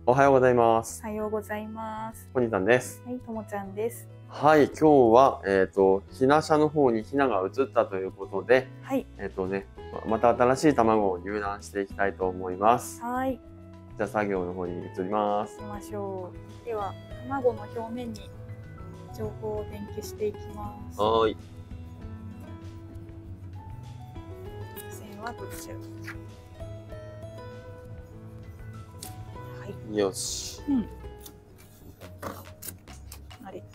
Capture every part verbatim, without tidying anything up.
おはようございます。 おはようございます。 ポニタンです。 はい、ともちゃんです。 はい、今日は、えっと、ひな舎の方にひなが移ったということで、 はい。 えっとね、また新しい卵を入卵していきたいと思います。 はい。 じゃあ作業の方に移ります。 行きましょう。では、卵の表面に情報を電気していきます。 はい。 線は取っちゃう。はい。 よし。 うん。あれ。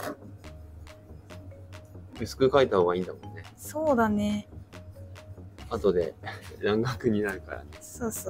薄く描いた方がいいんだもんね。 そうだね。 後で乱獲になるからね。 そうそう。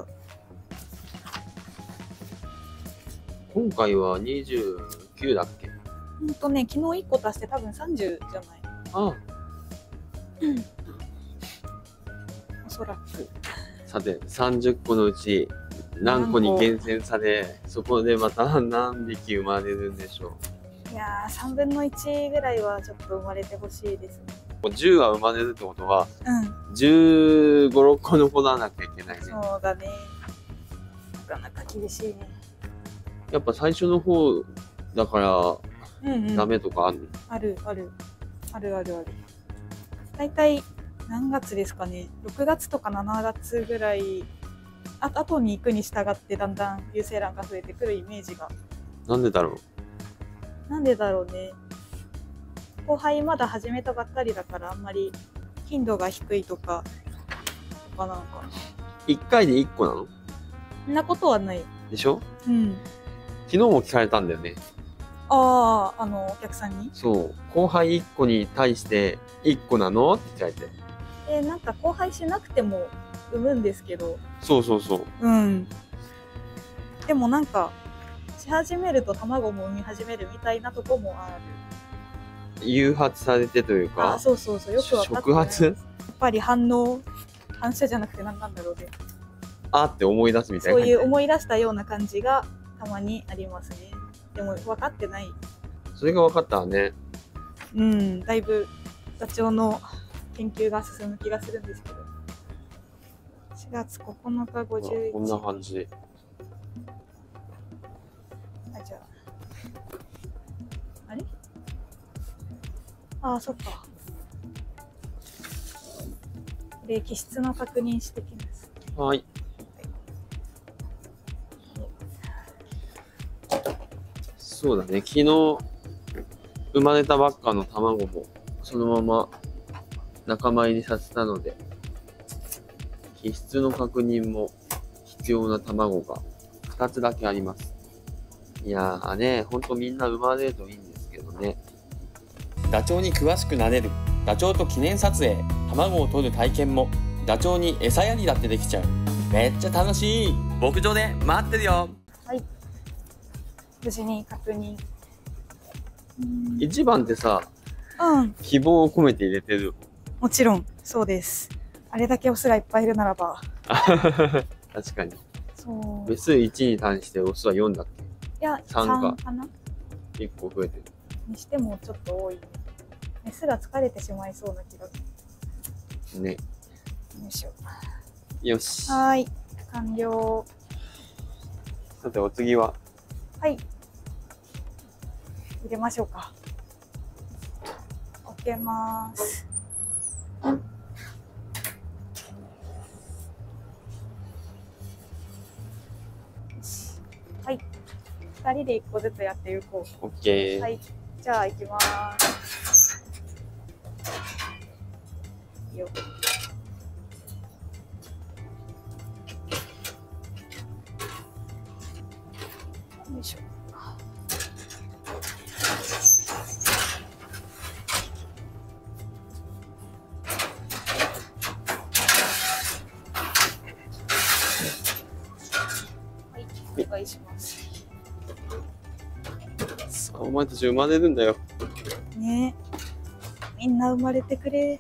今回はにじゅうきゅうだっけ？ ほんとね、昨日いっこ足して多分さんじゅうじゃない。 ああ。 うん。おそらく。 さて、さんじゅっこのうち何個に厳選され、そこでまた何匹生まれるんでしょう。いやー、さんぶんのいちぐらいはちょっと生まれてほしいですね。 もうじゅうは生まれるってことは、 うん。 じゅうご、ろっこ残らなきゃいけないね。 そうだね。なかなか厳しいね。 やっぱ最初の方だから、 うんうん、 ダメとかあるの？ あるある。あるあるある。だいたい何月ですかね。ろくがつとかしちがつぐらい、あ後に行くに従ってだんだん有精卵が増えてくるイメージが。 なんでだろうなんでだろうね。交配まだ始めたばっかりだからあんまり頻度が低いとか、とかなんか。 いっかいでいっこなの？ そんなことはない。 でしょ？ うん。 昨日も聞かれたんだよね。 ああ、あの、お客さんに？ そう。交配いっこに対していっこなのって聞かれて。 えー、なんか交配しなくても産むんですけど。 そうそうそう。 うん。でもなんか、し始めると卵も産み始めるみたいなとこもある。誘発されてというか。 あ、そうそうそう。よくわかってない。 触発？やっぱり反応、反射じゃなくて何なんだろうね。 あって思い出すみたいな。そういう思い出したような感じがたまにありますね。でも分かってない。 それが分かったらね。 うん、だいぶダチョウの研究が進む気がするんですけど。しがつここのかごじゅういち。 こんな感じ。 あ、じゃあ。あれ？ああ、そっか。で、気質の確認してきます。 はい。そうだね。昨日生まれたばっかの卵もそのまま仲間入りさせたので、気質の確認も必要な卵がふたつだけあります。いやーね、ほんとみんな生まれるといいんですけどね。 ダチョウに詳しくなれる。ダチョウと記念撮影、卵を取る体験も。ダチョウに餌やりだってできちゃう。めっちゃ楽しい。牧場で待ってるよ。 はい。無事に確認。 一番ってさ、 うん。 希望を込めて入れてる。 もちろん、そうです。あれだけオスがいっぱいいるならば。 確かに。 そう。 メスいちに対してオスはよんだっけ？ いや、 さんか。 さんかな？ いっこ増えてる。 にしてもちょっと多い。メスが疲れてしまいそうな気がする。 ね。 よいしょ。 よし。 はーい。完了。 さて、お次は？ はい。入れましょうか。開けます。はい。ふたりでいっこずつやっていこう。 オッケー。 はい。じゃあ行きます。よ。よいしょ。はい、お願いします。 さあ、お前たち生まれるんだよ。 ねえ。みんな生まれてくれ。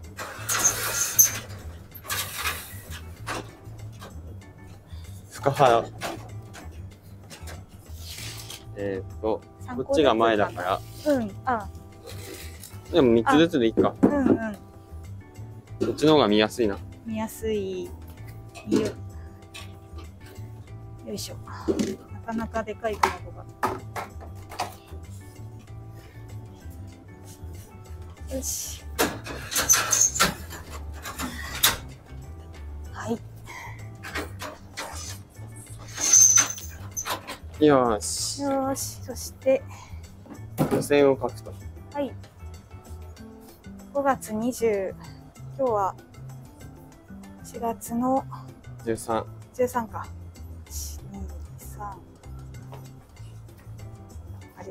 深原。えーっと、こっちが前だから。 うん、あ。 でもみっつずつでいいか。 うんうん。 こっちの方が見やすいな。 見やすい。よ。よいしょ。 かなかでかい卵が。よし。はい。 よし。 よーし。そして、 予選を書くと。 はい。ごがつにじゅう、今日はしがつのじゅうさん。 じゅうさんか。いち、に、さん。あれ。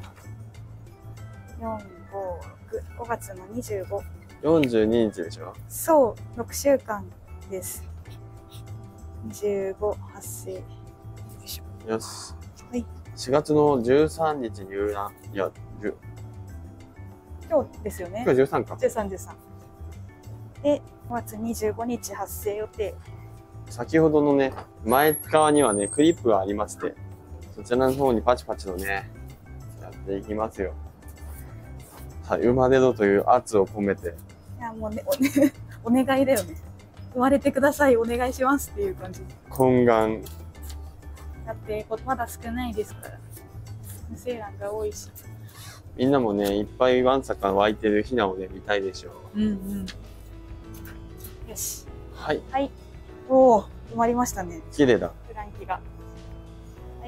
よん、ご、ろく。ごがつのにじゅうご。 よんじゅうににちでしょ。 そう、ろくしゅうかんです。にじゅうご発生。よいしょ。 よし。 はい。 しがつのじゅうさんにち入団。いや、じゅ今日ですよね。 今日じゅうさんか。 じゅうさん、じゅうさん。で、ごがつにじゅうごにち発生予定。 先ほどのね、前側にはね、クリップがありまして、そちらの方にパチパチとね、やっていきますよ。はい、生まれろという圧を込めて。 いや、もうね、おね、お願いだよね。生まれてください、お願いしますっていう感じ。 懇願。 だって、まだ少ないですから。無精卵が多いし。 みんなもね、いっぱいわんさか湧いてるヒナをね、見たいでしょう。 うんうん。よし。 はい。 はい。おお、埋まりましたね。 綺麗だ。 フランキが。はい。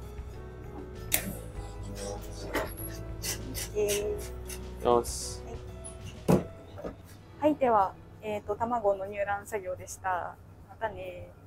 えー、 よし。 はい、では、えっと、卵の入卵作業でした。またねー。